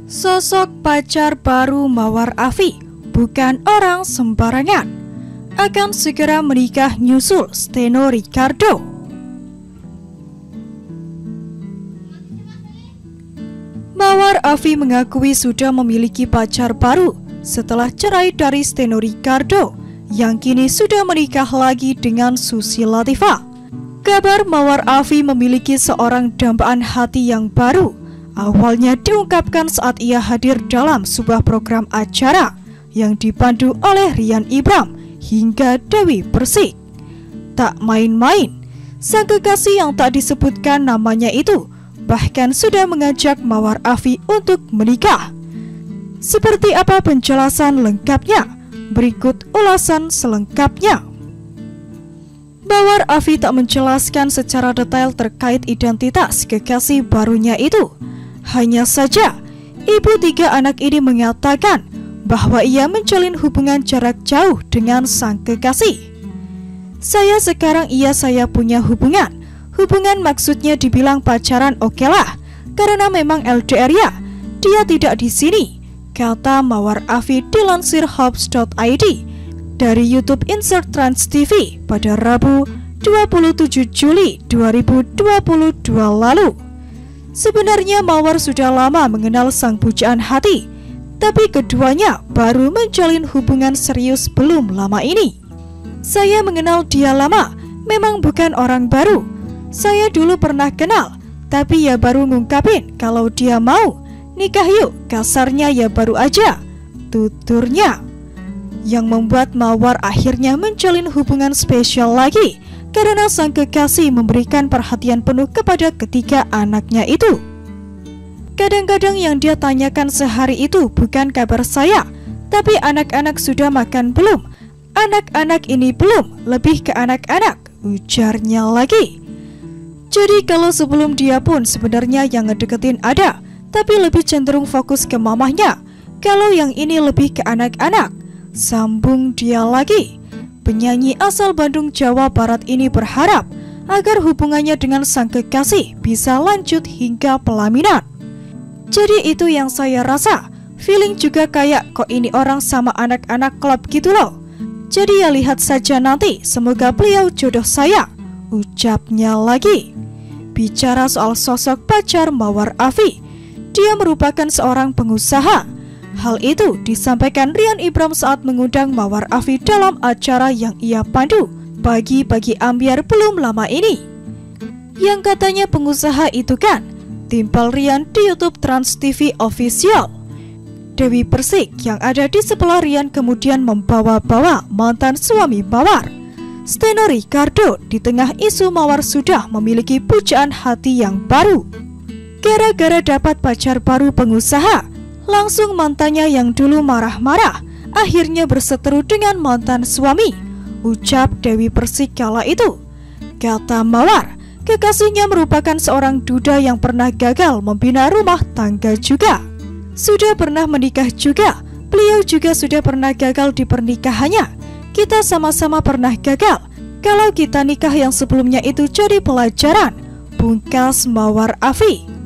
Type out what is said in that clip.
Sosok pacar baru Mawar Afi bukan orang sembarangan. Akan segera menikah nyusul Steno Ricardo. Mawar Afi mengakui sudah memiliki pacar baru setelah cerai dari Steno Ricardo yang kini sudah menikah lagi dengan Susi Latifah. Kabar Mawar Afi memiliki seorang dambaan hati yang baru awalnya diungkapkan saat ia hadir dalam sebuah program acara yang dipandu oleh Rian Ibram hingga Dewi Persik. Tak main-main, sang kekasih yang tak disebutkan namanya itu bahkan sudah mengajak Mawar Afi untuk menikah. Seperti apa penjelasan lengkapnya? Berikut ulasan selengkapnya. Mawar Afi tak menjelaskan secara detail terkait identitas kekasih barunya itu. Hanya saja, ibu 3 anak ini mengatakan bahwa ia menjalin hubungan jarak jauh dengan sang kekasih. Saya punya hubungan. Hubungan maksudnya dibilang pacaran okelah, karena memang LDR ya. Dia tidak di sini, kata Mawar Afi dilansir Hops.id dari YouTube Insert Trans TV pada Rabu 27 Juli 2022 lalu. Sebenarnya Mawar sudah lama mengenal sang pujaan hati, tapi keduanya baru menjalin hubungan serius belum lama ini. Saya mengenal dia lama, memang bukan orang baru. Saya dulu pernah kenal, tapi ya baru ngungkapin kalau dia mau nikah yuk, kasarnya ya baru aja, tuturnya. Yang membuat Mawar akhirnya menjalin hubungan spesial lagi karena sang kekasih memberikan perhatian penuh kepada ketiga anaknya itu. Kadang-kadang yang dia tanyakan sehari itu bukan kabar saya, tapi anak-anak sudah makan belum? Anak-anak ini belum, lebih ke anak-anak, ujarnya lagi. Jadi kalau sebelum dia pun sebenarnya yang ngedeketin ada, tapi lebih cenderung fokus ke mamahnya. Kalau yang ini lebih ke anak-anak, sambung dia lagi. Penyanyi asal Bandung, Jawa Barat ini berharap agar hubungannya dengan sang kekasih bisa lanjut hingga pelaminan. Jadi itu yang saya rasa, feeling juga kayak kok ini orang sama anak-anak klub gitu loh. Jadi ya lihat saja nanti, semoga beliau jodoh saya, ucapnya lagi. Bicara soal sosok pacar Mawar Afi, dia merupakan seorang pengusaha. Hal itu disampaikan Rian Ibram saat mengundang Mawar Afi dalam acara yang ia pandu pagi-pagi ambiar belum lama ini. Yang katanya pengusaha itu kan, timpal Rian di YouTube Trans TV Official. Dewi Persik yang ada di sebelah Rian kemudian membawa-bawa mantan suami Mawar, Steno Ricardo, di tengah isu Mawar sudah memiliki pujaan hati yang baru. Gara-gara dapat pacar baru pengusaha, langsung mantannya yang dulu marah-marah akhirnya berseteru dengan mantan suami, ucap Dewi Persik kala itu. Kata Mawar, kekasihnya merupakan seorang duda yang pernah gagal membina rumah tangga juga. Sudah pernah menikah juga, beliau juga sudah pernah gagal di pernikahannya. Kita sama-sama pernah gagal. Kalau kita nikah yang sebelumnya itu jadi pelajaran, pungkas Mawar Afi.